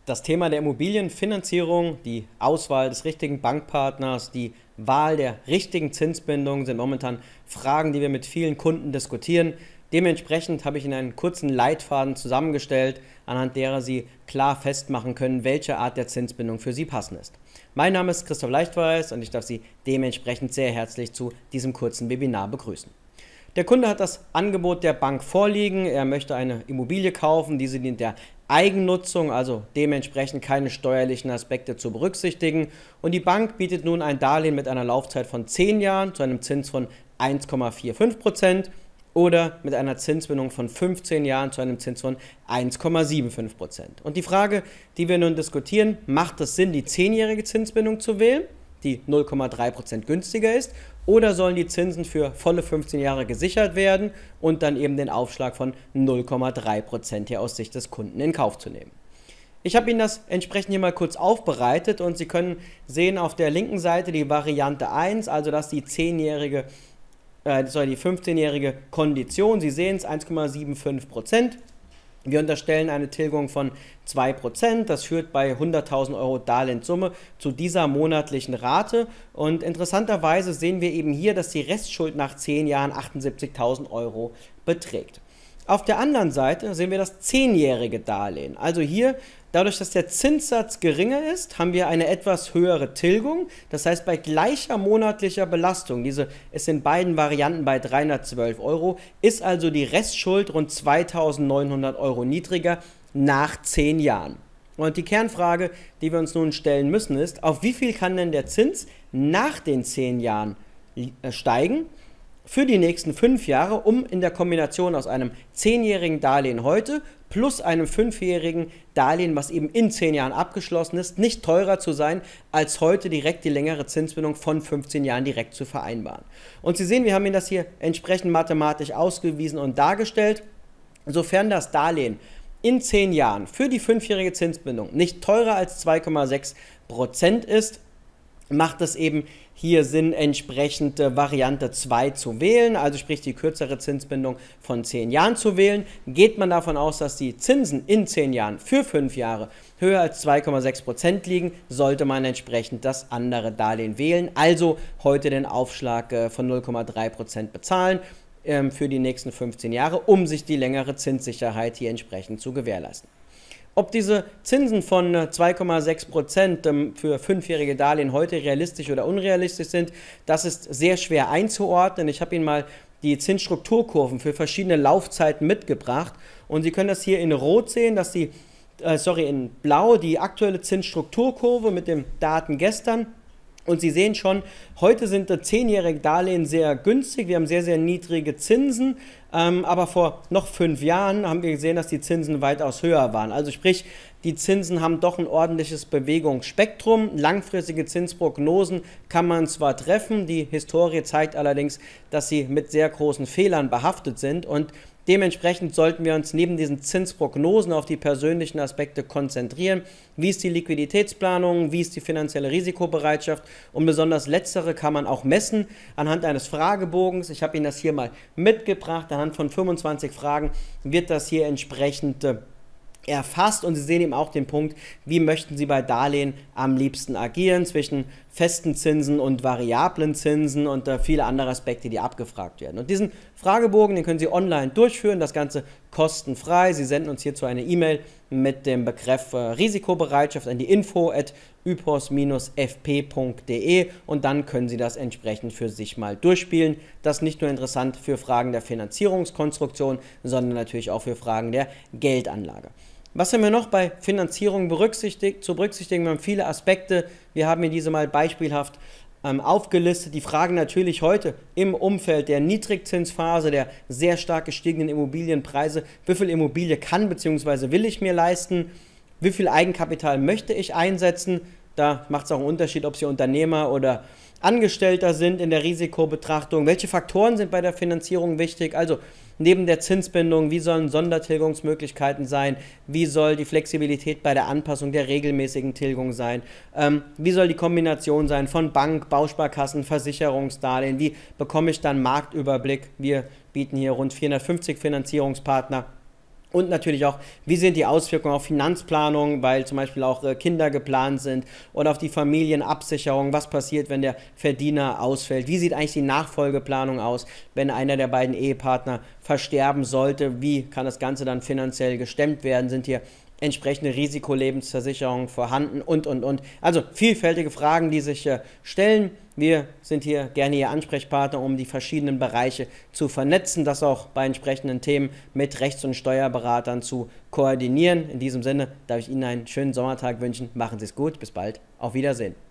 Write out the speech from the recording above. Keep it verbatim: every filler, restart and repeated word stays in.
Das Thema der Immobilienfinanzierung, die Auswahl des richtigen Bankpartners, die Wahl der richtigen Zinsbindung sind momentan Fragen, die wir mit vielen Kunden diskutieren. Dementsprechend habe ich Ihnen einen kurzen Leitfaden zusammengestellt, anhand derer Sie klar festmachen können, welche Art der Zinsbindung für Sie passend ist. Mein Name ist Christoph Leichtweiß und ich darf Sie dementsprechend sehr herzlich zu diesem kurzen Webinar begrüßen. Der Kunde hat das Angebot der Bank vorliegen, er möchte eine Immobilie kaufen, diese dient der Eigennutzung, also dementsprechend keine steuerlichen Aspekte zu berücksichtigen, und die Bank bietet nun ein Darlehen mit einer Laufzeit von zehn Jahren zu einem Zins von eins Komma fünfundvierzig Prozent oder mit einer Zinsbindung von fünfzehn Jahren zu einem Zins von eins Komma fünfundsiebzig Prozent. Und die Frage, die wir nun diskutieren, macht es Sinn, die zehnjährige Zinsbindung zu wählen, die null Komma drei Prozent günstiger ist, oder sollen die Zinsen für volle fünfzehn Jahre gesichert werden und dann eben den Aufschlag von null Komma drei Prozent hier aus Sicht des Kunden in Kauf zu nehmen? Ich habe Ihnen das entsprechend hier mal kurz aufbereitet und Sie können sehen auf der linken Seite die Variante eins, also dass die zehnjährige, äh, sorry, die fünfzehnjährige Kondition, Sie sehen es, eins Komma fünfundsiebzig Prozent. Wir unterstellen eine Tilgung von zwei Prozent, das führt bei hunderttausend Euro Darlehenssumme zu dieser monatlichen Rate, und interessanterweise sehen wir eben hier, dass die Restschuld nach zehn Jahren achtundsiebzigtausend Euro beträgt. Auf der anderen Seite sehen wir das zehnjährige Darlehen. Also hier, dadurch, dass der Zinssatz geringer ist, haben wir eine etwas höhere Tilgung. Das heißt, bei gleicher monatlicher Belastung, diese ist in beiden Varianten bei dreihundertzwölf Euro, ist also die Restschuld rund zweitausendneunhundert Euro niedriger nach zehn Jahren. Und die Kernfrage, die wir uns nun stellen müssen, ist, auf wie viel kann denn der Zins nach den zehn Jahren steigen für die nächsten fünf Jahre, um in der Kombination aus einem zehnjährigen Darlehen heute plus einem fünfjährigen Darlehen, was eben in zehn Jahren abgeschlossen ist, nicht teurer zu sein, als heute direkt die längere Zinsbindung von fünfzehn Jahren direkt zu vereinbaren. Und Sie sehen, wir haben Ihnen das hier entsprechend mathematisch ausgewiesen und dargestellt. Sofern das Darlehen in zehn Jahren für die fünfjährige Zinsbindung nicht teurer als zwei Komma sechs Prozent ist, macht es eben hier Sinn, entsprechend äh, Variante zwei zu wählen, also sprich die kürzere Zinsbindung von zehn Jahren zu wählen. Geht man davon aus, dass die Zinsen in zehn Jahren für fünf Jahre höher als zwei Komma sechs Prozent liegen, sollte man entsprechend das andere Darlehen wählen, also heute den Aufschlag äh, von null Komma drei Prozent bezahlen ähm, für die nächsten fünfzehn Jahre, um sich die längere Zinssicherheit hier entsprechend zu gewährleisten. Ob diese Zinsen von zwei Komma sechs Prozent für fünfjährige Darlehen heute realistisch oder unrealistisch sind, das ist sehr schwer einzuordnen. Ich habe Ihnen mal die Zinsstrukturkurven für verschiedene Laufzeiten mitgebracht und Sie können das hier in Rot sehen, dass die, äh, sorry, in Blau die aktuelle Zinsstrukturkurve mit den Daten gestern. Und Sie sehen schon, heute sind zehnjährige Darlehen sehr günstig, wir haben sehr, sehr niedrige Zinsen, ähm, aber vor noch fünf Jahren haben wir gesehen, dass die Zinsen weitaus höher waren. Also sprich, die Zinsen haben doch ein ordentliches Bewegungsspektrum. Langfristige Zinsprognosen kann man zwar treffen, die Historie zeigt allerdings, dass sie mit sehr großen Fehlern behaftet sind, und dementsprechend sollten wir uns neben diesen Zinsprognosen auf die persönlichen Aspekte konzentrieren. Wie ist die Liquiditätsplanung, wie ist die finanzielle Risikobereitschaft, und besonders letztere kann man auch messen anhand eines Fragebogens. Ich habe Ihnen das hier mal mitgebracht, anhand von fünfundzwanzig Fragen wird das hier entsprechend äh, erfasst, und Sie sehen eben auch den Punkt, wie möchten Sie bei Darlehen am liebsten agieren zwischen festen Zinsen und variablen Zinsen und äh, viele andere Aspekte, die abgefragt werden. Und diesen Fragebogen, den können Sie online durchführen, das Ganze kostenfrei. Sie senden uns hierzu eine E-Mail mit dem Betreff äh, Risikobereitschaft an die info at ypos f p punkt de und dann können Sie das entsprechend für sich mal durchspielen. Das ist nicht nur interessant für Fragen der Finanzierungskonstruktion, sondern natürlich auch für Fragen der Geldanlage. Was haben wir noch bei Finanzierung berücksichtigt, zu berücksichtigen? Wir haben viele Aspekte. Wir haben hier diese mal beispielhaft ähm, aufgelistet. Die Fragen natürlich heute im Umfeld der Niedrigzinsphase, der sehr stark gestiegenen Immobilienpreise: Wie viel Immobilie kann bzw. will ich mir leisten? Wie viel Eigenkapital möchte ich einsetzen? Da macht es auch einen Unterschied, ob Sie Unternehmer oder Angestellter sind in der Risikobetrachtung. Welche Faktoren sind bei der Finanzierung wichtig? Also neben der Zinsbindung, wie sollen Sondertilgungsmöglichkeiten sein? Wie soll die Flexibilität bei der Anpassung der regelmäßigen Tilgung sein? Ähm, wie soll die Kombination sein von Bank, Bausparkassen, Versicherungsdarlehen? Wie bekomme ich dann Marktüberblick? Wir bieten hier rund vierhundertfünfzig Finanzierungspartner. Und natürlich auch, wie sind die Auswirkungen auf Finanzplanung, weil zum Beispiel auch äh, Kinder geplant sind, oder auf die Familienabsicherung, was passiert, wenn der Verdiener ausfällt, wie sieht eigentlich die Nachfolgeplanung aus, wenn einer der beiden Ehepartner versterben sollte, wie kann das Ganze dann finanziell gestemmt werden, sind hier entsprechende Risikolebensversicherungen vorhanden und, und, und. Also vielfältige Fragen, die sich äh, stellen. Wir sind hier gerne Ihr Ansprechpartner, um die verschiedenen Bereiche zu vernetzen, das auch bei entsprechenden Themen mit Rechts- und Steuerberatern zu koordinieren. In diesem Sinne darf ich Ihnen einen schönen Sommertag wünschen. Machen Sie es gut. Bis bald. Auf Wiedersehen.